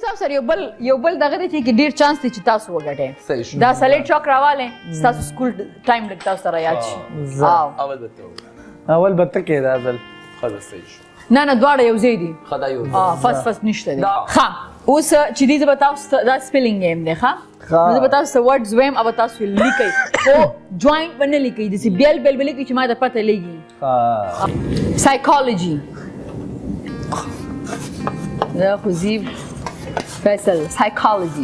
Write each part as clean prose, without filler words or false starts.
صاحب سره یو بل دغه دی چې ډیر چانس دی چې تاسو وګټئ دا سلیټ چاک راواله تاسو سکول ټایم لګ تاسو سره یاد شي اول بته کې دا ځل خلاص صحیح شو نه دواړه یو ځای دي خدای یو فاست نشته دی ها اوس چې دې بتاو دا سپیلینګ گیم دی ښه نو بتاو څه ورډز ویم او تاسو لیکي او جوائنټ باندې لیکي د سی بیل لیکي چې ما د پته لګي سایکولوژي دا خو زی فیصل سایکولوژي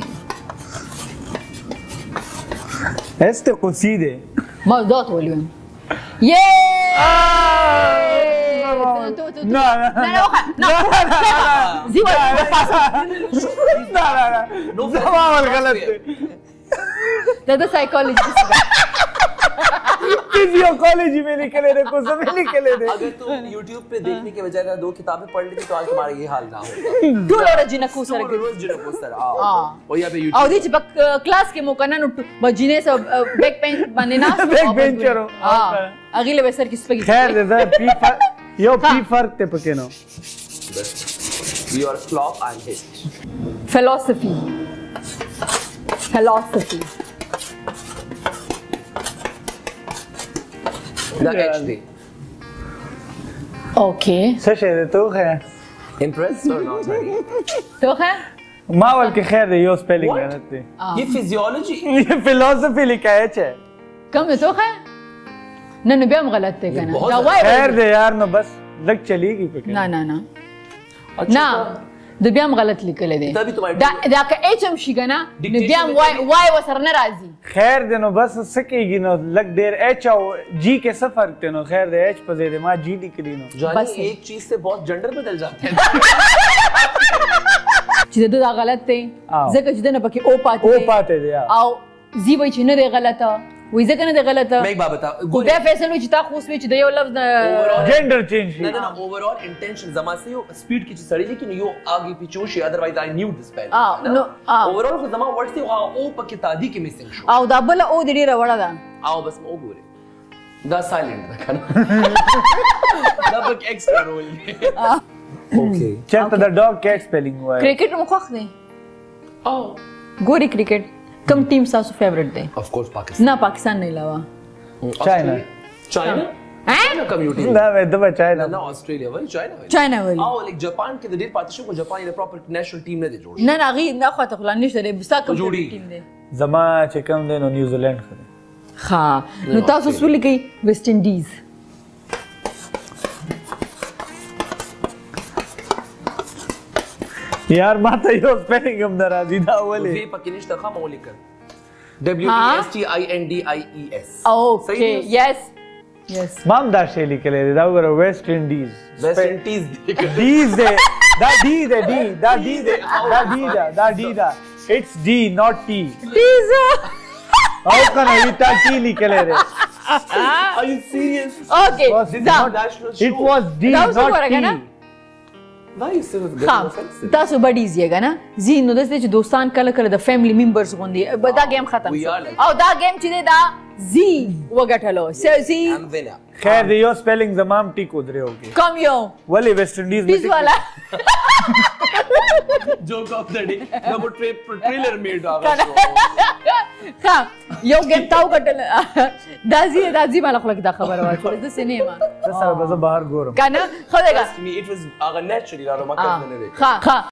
este coside موضوعات ولیم یه نه زی نه زمان غلط ده سایکولوژی फिजियोलॉजी में निकले रे कुछ में निकले रे अगर तुम YouTube पे देखने के बजाय 2 किताबें पढ़ लेती तो आज तुम्हारा ये हाल ना होता टूल और जिनको सर रोज जिनको सर ओ या पे YouTube और दी क्लास के मौका ना बजिने से बैक बेंच बने ना बैक बेंचर हां अगले बे सर किस पे खैर दे पी यो पी फर्क ते पके नो your clock and hit philosophy the HD okay सशे तो है impressed or not तो है मावल के खैर यो स्पेलिंग गलत थी ये फिजियोलॉजी ये फिलॉसफी लिखा है कम तो है न बियाम गलत थे कहना खैर दे यार मैं बस लग चलेगी पे ना ना د بیام غلط لیکل دي دا که اچ ام شي کنه د بیام وای وسر ناراضي خیر دې نو بس سکیږي نو لګ ډیر اچ او جی کې څه فرق دی نو خیر دې اچ په ځای دې ما جی لیکلی نو بس ایک چیز سے बहुत जेंडर بدل जाते हैं چې دا غلط دی ځکه چې دنه پکې او پاتې دی او زی وای چې نه دی غلطه وای ځکه نه دی غلطه मैं एक बात बता کو بیا فیصل وای چې تا خو سوي چې د یو لفظ जेंडर चेंज نه ओवरऑल इंटेंशन जमा से यो स्पीड की चीज सड़ी लेकिन यो आगे पीछे होशी otherwise I knew this spell नो ओवरऑल को जमा वर्ड से ओ पक्के तादी के मिसिंग शो او دا بل او د ډیره وړه ده आओ बस ओ ګوره دا سایلنट ده کنه دا پک ایکسترا رول اوکے check the dog cat spelling हुआ है کرکټ مو خوښ دی او ګوري کرکټ کم ټیم تاسو فیورټ دی of course Pakistan نه پاکستان نه علاوه China China community ना मैं दबा चाइना ना ऑस्ट्रेलिया वाली चाइना वाली او लाइक जापान के द डेट पार्टीशन को जापान ने प्रॉपर नेशनल टीम ने जोड़ نه نه غي نه خو ته خلان نشته دی بس کوم ټیم دی زما چې کوم دی نو نیوزیلند خو ها نو تاسو سولې کوي ویسټ انډیز यार माता यो स्पेलिंग हम नाराजी था वाले वे पकिनिश तखा मौलिक WESTINDIES ओके यस माम दा शेली के ले दा वर वेस्ट इंडीज डीज दे दा डी दे डी दा डी दे दा डी दा इट्स डी नॉट टी डीज हाउ कैन आई टा टी लिखे ले रे Are you serious? Okay it was D not T Why you say that offensive? تاسو بډیز یګا نه زینو د چې دوستان کله کله د فیملی ممبرز غوندي دا گیم ختم او دا گیم چې دا زی وګټلو زی خیر دی یو سپیلینګ زمام ټیک ودرې ہوږي کم یو ولی ویسٹ انډیز میں والا joke of the day number trailer made ها یو گیم تاو کټل دازي مال خلک دا خبره واچو د سینما سره به بهر ګورم کنه خو دغه it was naturally ما کړنه نه ها